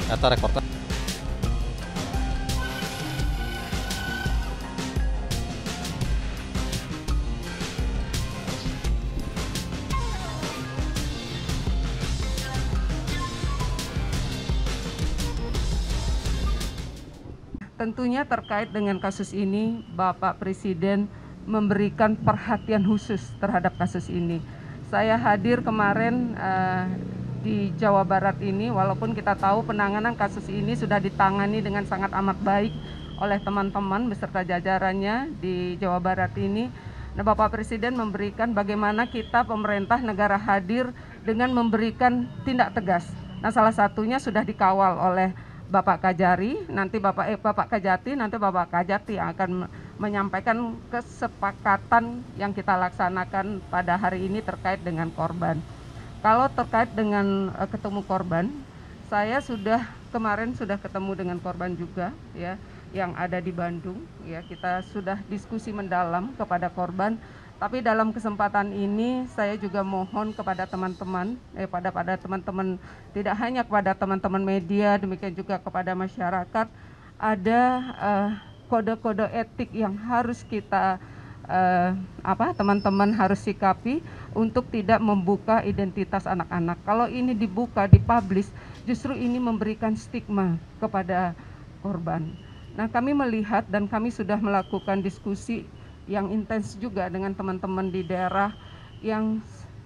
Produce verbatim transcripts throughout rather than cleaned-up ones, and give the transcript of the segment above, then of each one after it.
Eta reporter. Tentunya terkait dengan kasus ini, Bapak Presiden memberikan perhatian khusus terhadap kasus ini. Saya hadir kemarin uh, di Jawa Barat ini, walaupun kita tahu penanganan kasus ini sudah ditangani dengan sangat amat baik oleh teman-teman beserta jajarannya di Jawa Barat ini. Nah, Bapak Presiden memberikan bagaimana kita pemerintah negara hadir dengan memberikan tindak tegas. Nah, salah satunya sudah dikawal oleh Bapak Kajari, nanti Bapak eh, Bapak Kajati, nanti Bapak Kajati yang akan menyampaikan kesepakatan yang kita laksanakan pada hari ini terkait dengan korban. Kalau terkait dengan uh, ketemu korban, saya sudah kemarin sudah ketemu dengan korban juga, ya, yang ada di Bandung. Ya, kita sudah diskusi mendalam kepada korban. Tapi dalam kesempatan ini saya juga mohon kepada teman-teman, eh, pada pada teman-teman, tidak hanya kepada teman-teman media, demikian juga kepada masyarakat, ada uh, kode-kode etik yang harus kita uh, apa teman-teman harus sikapi untuk tidak membuka identitas anak-anak. Kalau ini dibuka, dipublish, justru ini memberikan stigma kepada korban. Nah, kami melihat dan kami sudah melakukan diskusi yang intens juga dengan teman-teman di daerah yang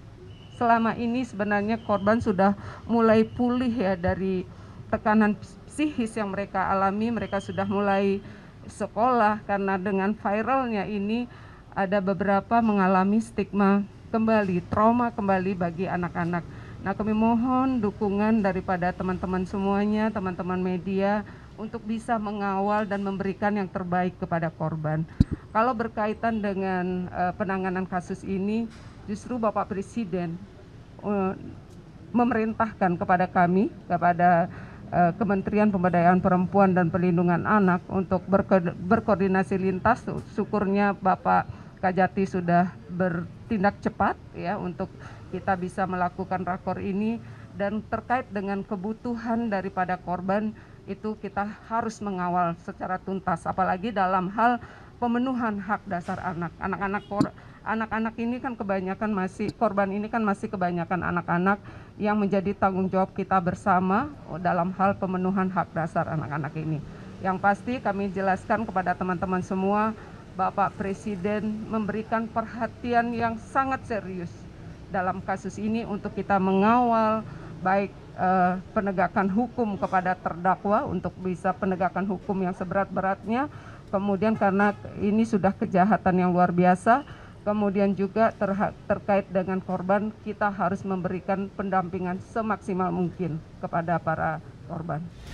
selama ini sebenarnya korban sudah mulai pulih ya dari tekanan psikis yang mereka alami. Mereka sudah mulai sekolah karena dengan viralnya ini ada beberapa mengalami stigma kembali, trauma kembali bagi anak-anak. Nah, kami mohon dukungan daripada teman-teman semuanya, teman-teman media untuk bisa mengawal dan memberikan yang terbaik kepada korban. Kalau berkaitan dengan uh, penanganan kasus ini, justru Bapak Presiden uh, memerintahkan kepada kami, kepada uh, Kementerian Pemberdayaan Perempuan dan Perlindungan Anak untuk berko berkoordinasi lintas. Syukurnya Bapak Kajati sudah bertindak cepat ya untuk kita bisa melakukan rakor ini, dan terkait dengan kebutuhan daripada korban itu kita harus mengawal secara tuntas, apalagi dalam hal pemenuhan hak dasar anak. Anak-anak anak-anak ini kan kebanyakan masih korban ini kan masih kebanyakan anak-anak yang menjadi tanggung jawab kita bersama dalam hal pemenuhan hak dasar anak-anak ini. Yang pasti kami jelaskan kepada teman-teman semua, Bapak Presiden memberikan perhatian yang sangat serius dalam kasus ini untuk kita mengawal baik eh, penegakan hukum kepada terdakwa untuk bisa penegakan hukum yang seberat-beratnya. Kemudian karena ini sudah kejahatan yang luar biasa, kemudian juga ter terkait dengan korban, kita harus memberikan pendampingan semaksimal mungkin kepada para korban.